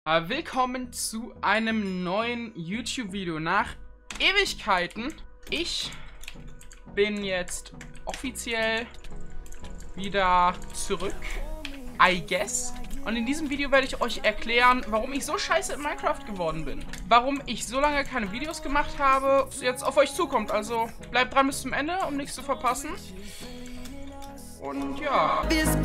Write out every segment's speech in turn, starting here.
Willkommen zu einem neuen YouTube-Video nach Ewigkeiten. Ich bin jetzt offiziell wieder zurück, I guess. Und in diesem Video werde ich euch erklären, warum ich so scheiße in Minecraft geworden bin. Warum ich so lange keine Videos gemacht habe, was jetzt auf euch zukommt. Also bleibt dran bis zum Ende, um nichts zu verpassen. Und ja.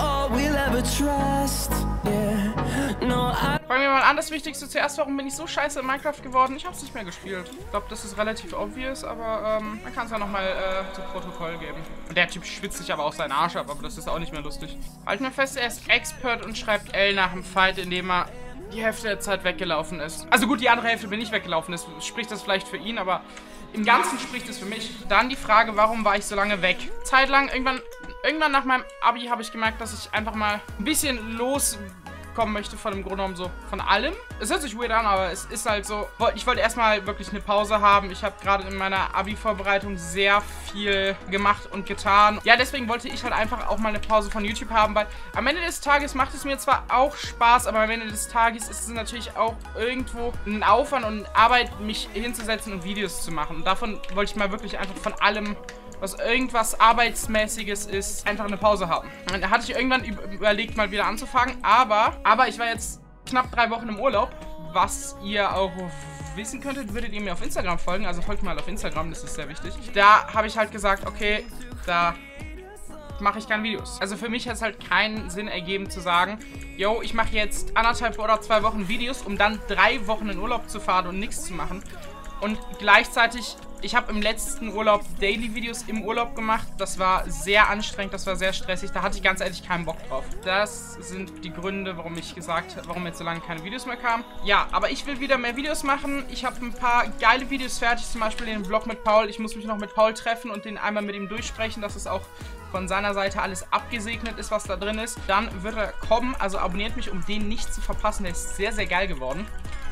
Fangen wir mal an, das Wichtigste zuerst. Warum bin ich so scheiße in Minecraft geworden? Ich habe es nicht mehr gespielt. Ich glaube, das ist relativ obvious, aber man kann es ja nochmal zu Protokoll geben. Und der Typ schwitzt sich aber auch seinen Arsch ab, aber das ist auch nicht mehr lustig. Halten wir fest, er ist Expert und schreibt L nach dem Fight, indem er die Hälfte der Zeit weggelaufen ist. Also gut, die andere Hälfte bin ich weggelaufen. Das spricht das vielleicht für ihn, aber im Ganzen spricht es für mich. Dann die Frage, warum war ich so lange weg? Zeitlang, irgendwann nach meinem Abi habe ich gemerkt, dass ich einfach mal ein bisschen loskommen möchte von dem Grunde genommen so von allem. Es hört sich weird an, aber es ist halt so. Ich wollte erstmal wirklich eine Pause haben. Ich habe gerade in meiner Abi-Vorbereitung sehr viel gemacht und getan. Ja, deswegen wollte ich halt einfach auch mal eine Pause von YouTube haben, weil am Ende des Tages macht es mir zwar auch Spaß, aber am Ende des Tages ist es natürlich auch irgendwo ein Aufwand und Arbeit, mich hinzusetzen und Videos zu machen. Und davon wollte ich mal wirklich einfach von allem, was irgendwas Arbeitsmäßiges ist, einfach eine Pause haben. Und da hatte ich irgendwann überlegt, mal wieder anzufangen, aber ich war jetzt knapp 3 Wochen im Urlaub, was ihr auch wissen könntet, würdet ihr mir auf Instagram folgen, also folgt mal auf Instagram, das ist sehr wichtig. Da habe ich halt gesagt, okay, da mache ich keine Videos. Also für mich hat es halt keinen Sinn ergeben zu sagen, yo, ich mache jetzt 1,5 oder 2 Wochen Videos, um dann 3 Wochen in Urlaub zu fahren und nichts zu machen. Und gleichzeitig, ich habe im letzten Urlaub Daily-Videos im Urlaub gemacht. Das war sehr anstrengend, das war sehr stressig. Da hatte ich ganz ehrlich keinen Bock drauf. Das sind die Gründe, warum jetzt so lange keine Videos mehr kamen. Ja, aber ich will wieder mehr Videos machen. Ich habe ein paar geile Videos fertig, zum Beispiel den Vlog mit Paul. Ich muss mich noch mit Paul treffen und den einmal mit ihm durchsprechen, dass es auch von seiner Seite alles abgesegnet ist, was da drin ist. Dann wird er kommen, also abonniert mich, um den nicht zu verpassen. Der ist sehr, sehr geil geworden.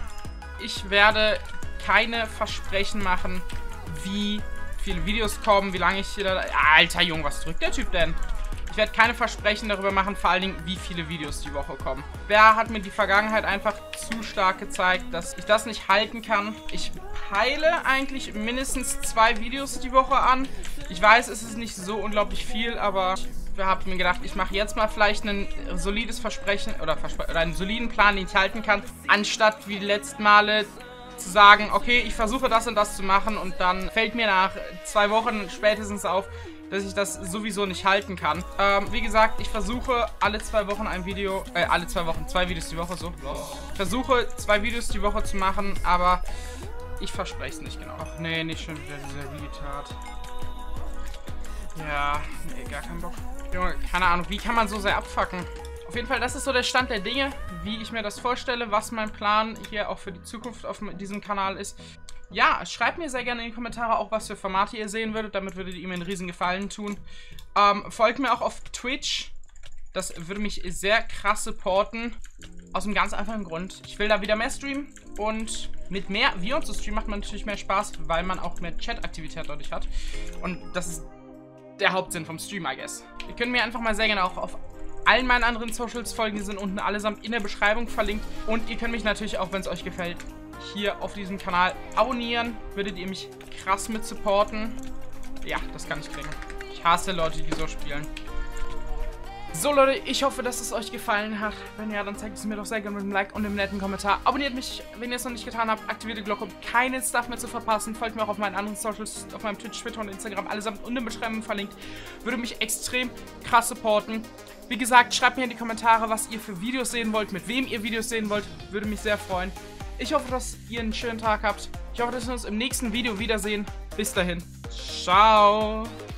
Ich werde keine Versprechen machen, wie viele Videos kommen, wie lange ich hier da... Alter Junge, was drückt der Typ denn? Ich werde keine Versprechen darüber machen, vor allen Dingen, wie viele Videos die Woche kommen. Wer hat mir die Vergangenheit einfach zu stark gezeigt, dass ich das nicht halten kann. Ich peile eigentlich mindestens 2 Videos die Woche an. Ich weiß, es ist nicht so unglaublich viel, aber ich habe mir gedacht, ich mache jetzt mal vielleicht ein solides Versprechen oder einen soliden Plan, den ich halten kann, anstatt wie die letzten Male zu sagen, okay, ich versuche das und das zu machen und dann fällt mir nach 2 Wochen spätestens auf, dass ich das sowieso nicht halten kann. Wie gesagt, ich versuche alle 2 Wochen ein Video, alle 2 Wochen 2 Videos die Woche, so. Ich versuche 2 Videos die Woche zu machen, aber ich verspreche es nicht genau. Ach nee, nicht schon wieder dieser Retard. Ja, nee, gar keinen Bock. Junge, keine Ahnung, wie kann man so sehr abfucken? Auf jeden Fall, das ist so der Stand der Dinge, wie ich mir das vorstelle, was mein Plan hier auch für die Zukunft auf diesem Kanal ist. Ja, schreibt mir sehr gerne in die Kommentare auch, was für Formate ihr sehen würdet. Damit würdet ihr mir einen riesen Gefallen tun. Folgt mir auch auf Twitch. Das würde mich sehr krass supporten. Aus einem ganz einfachen Grund. Ich will da wieder mehr streamen. Und mit mehr Viewern zu streamen macht man natürlich mehr Spaß, weil man auch mehr Chat-Aktivität dadurch hat. Und das ist der Hauptsinn vom Stream, I guess. Ihr könnt mir einfach mal sehr gerne auch auf allen meinen anderen Socials folgen, die sind unten allesamt in der Beschreibung verlinkt. Und ihr könnt mich natürlich auch, wenn es euch gefällt, hier auf diesem Kanal abonnieren. Würdet ihr mich krass mit supporten. Ja, das kann ich kriegen. Ich hasse Leute, die so spielen. So Leute, ich hoffe, dass es euch gefallen hat. Wenn ja, dann zeigt es mir doch sehr gerne mit einem Like und einem netten Kommentar. Abonniert mich, wenn ihr es noch nicht getan habt. Aktiviert die Glocke, um keinen Stuff mehr zu verpassen. Folgt mir auch auf meinen anderen Socials, auf meinem Twitch, Twitter und Instagram. Allesamt unten in der Beschreibung verlinkt. Würde mich extrem krass supporten. Wie gesagt, schreibt mir in die Kommentare, was ihr für Videos sehen wollt, mit wem ihr Videos sehen wollt. Würde mich sehr freuen. Ich hoffe, dass ihr einen schönen Tag habt. Ich hoffe, dass wir uns im nächsten Video wiedersehen. Bis dahin. Ciao.